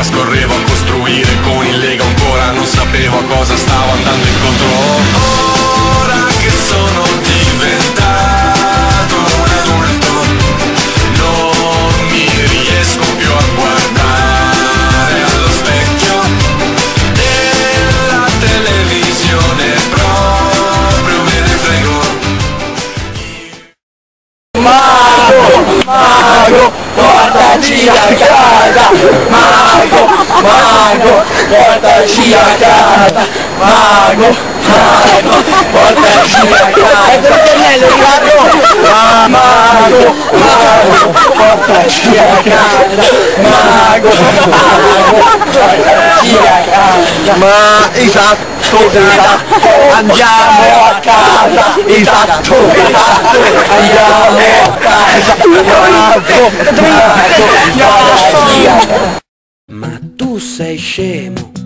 trascorrevo a costruire con il Lega, ancora non sapevo a cosa stavo andando incontro. Ora che sono diventato un adulto, non mi riesco più a guardare allo specchio della televisione, proprio me ne frego. Mago, portaci a casa! Mago, portaci a casa! Mago, portaci a casa! Mago, portaci a casa! Mago, portaci a casa! Ma esatto, andiamo a casa! Esatto, andiamo a casa! Ma tu sei scemo!